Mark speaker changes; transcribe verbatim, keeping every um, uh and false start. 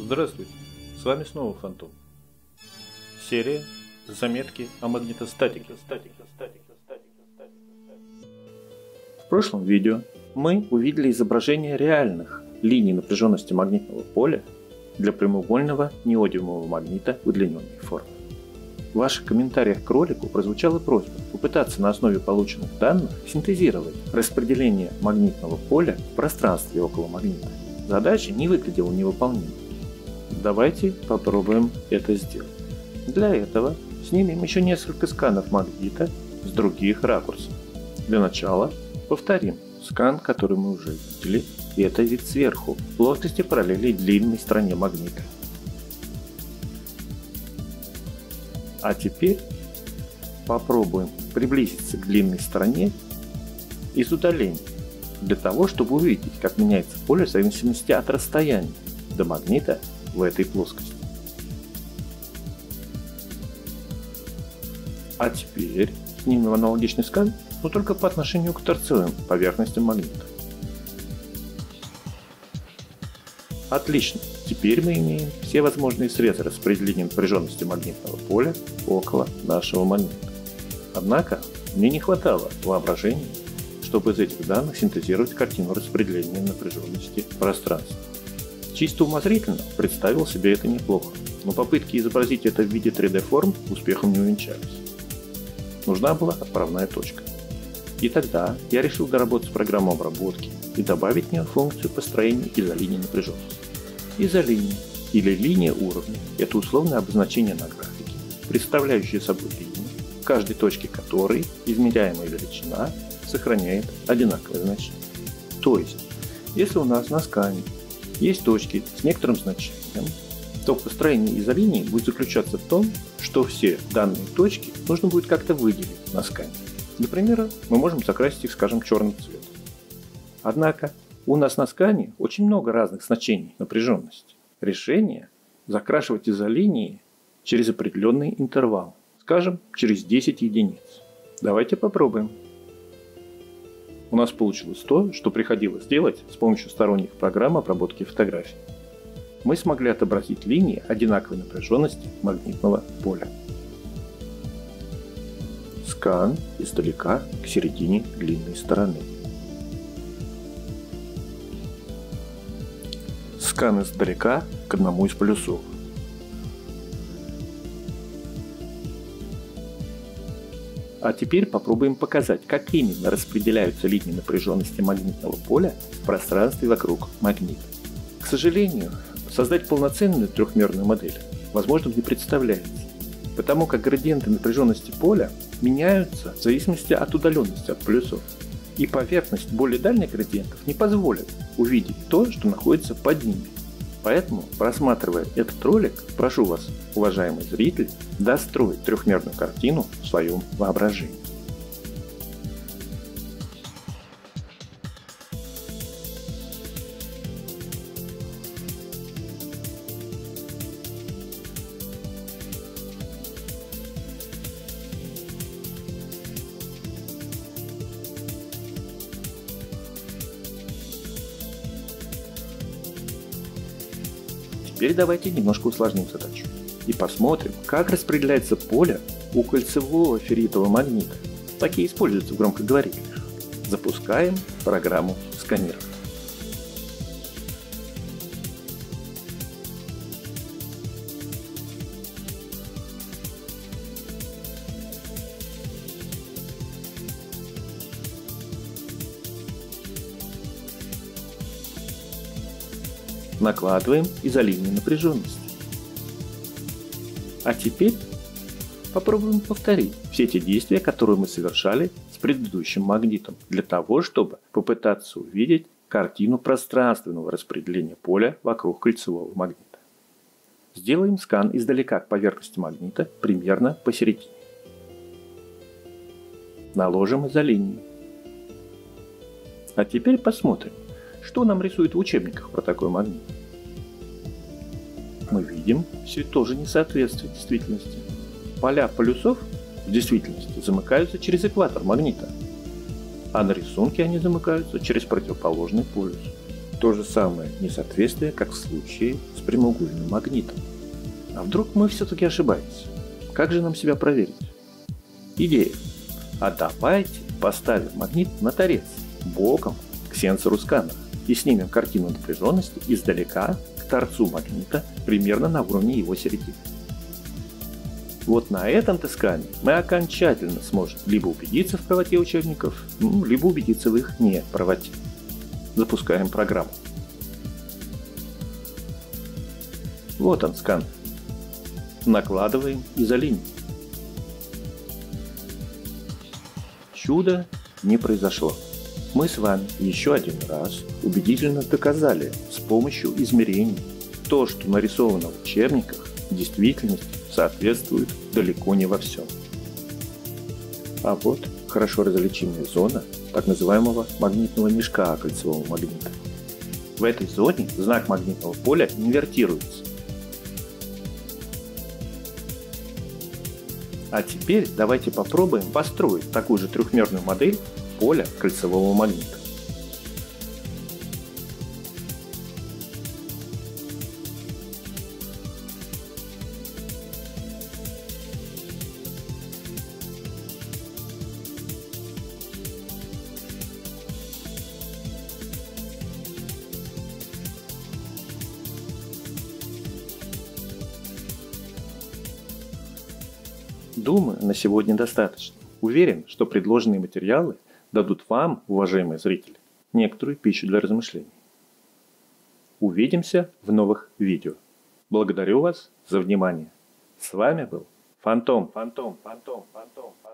Speaker 1: Здравствуйте, с вами снова Фантом. Серия «Заметки о магнитостатике». В прошлом видео мы увидели изображение реальных линий напряженности магнитного поля для прямоугольного неодимового магнита удлиненной формы. В ваших комментариях к ролику прозвучала просьба попытаться на основе полученных данных синтезировать распределение магнитного поля в пространстве около магнита. Задача не выглядела невыполнимой. Давайте попробуем это сделать. Для этого снимем еще несколько сканов магнита с других ракурсов. Для начала повторим скан, который мы уже видели, и это вид сверху, в плоскости параллели длинной стороне магнита. А теперь попробуем приблизиться к длинной стороне из удаления, для того, чтобы увидеть, как меняется поле в зависимости от расстояния до магнита в этой плоскости. А теперь снимем аналогичный скан, но только по отношению к торцевым поверхностям магнита. Отлично! Теперь мы имеем все возможные срезы распределения напряженности магнитного поля около нашего магнита. Однако мне не хватало воображения, чтобы из этих данных синтезировать картину распределения напряженности в пространстве. Чисто умозрительно представил себе это неплохо, но попытки изобразить это в виде три дэ форм успехом не увенчались. Нужна была отправная точка. И тогда я решил доработать программу обработки и добавить в нее функцию построения изолинии напряженности. Изолиния или линия уровня – это условное обозначение на графике, представляющее собой линию, в каждой точке которой измеряемая величина сохраняет одинаковое значение. То есть, если у нас на скане есть точки с некоторым значением, то построение изолинии будет заключаться в том, что все данные точки нужно будет как-то выделить на скане. Для примера мы можем закрасить их, скажем, черным цветом. Однако у нас на скане очень много разных значений напряженности. Решение закрашивать изолинии через определенный интервал, скажем, через десять единиц. Давайте попробуем. У нас получилось то, что приходилось делать с помощью сторонних программ обработки фотографий. Мы смогли отобразить линии одинаковой напряженности магнитного поля. Скан издалека к середине длинной стороны. Скан издалека к одному из полюсов. А теперь попробуем показать, как именно распределяются линии напряженности магнитного поля в пространстве вокруг магнита. К сожалению, создать полноценную трехмерную модель возможным не представляется, потому как градиенты напряженности поля меняются в зависимости от удаленности от полюсов, и поверхность более дальних градиентов не позволит увидеть то, что находится под ними. Поэтому, просматривая этот ролик, прошу вас, уважаемый зритель, достроить трехмерную картину в своем воображении. Теперь давайте немножко усложним задачу и посмотрим, как распределяется поле у кольцевого ферритового магнита. Такие используются в громкоговорителях. Запускаем программу сканирования. Накладываем изолинию напряженности. А теперь попробуем повторить все те действия, которые мы совершали с предыдущим магнитом, для того, чтобы попытаться увидеть картину пространственного распределения поля вокруг кольцевого магнита. Сделаем скан издалека к поверхности магнита примерно посередине. Наложим изолинию. А теперь посмотрим, что нам рисует в учебниках про такой магнит. Мы видим все тоже несоответствие действительности. Поля полюсов в действительности замыкаются через экватор магнита, а на рисунке они замыкаются через противоположный полюс. То же самое несоответствие, как в случае с прямоугольным магнитом. А вдруг мы все-таки ошибаемся? Как же нам себя проверить? Идея. А давайте поставим магнит на торец, боком к сенсору сканера и снимем картину напряженности издалека к торцу магнита примерно на уровне его середины. Вот на этом-то скане мы окончательно сможем либо убедиться в правоте учебников, ну, либо убедиться в их неправоте. Запускаем программу. Вот он скан. Накладываем изолинию. Чудо не произошло. Мы с вами еще один раз убедительно доказали с помощью измерений то, что нарисовано в учебниках, в действительности соответствует далеко не во всем. А вот хорошо различимая зона так называемого магнитного мешка кольцевого магнита. В этой зоне знак магнитного поля инвертируется. А теперь давайте попробуем построить такую же трехмерную модель поля кольцевого магнита. Думаю, на сегодня достаточно. Уверен, что предложенные материалы дадут вам, уважаемые зрители, некоторую пищу для размышлений. Увидимся в новых видео. Благодарю вас за внимание. С вами был Фантом. Фантом, Фантом, Фантом, Фантом.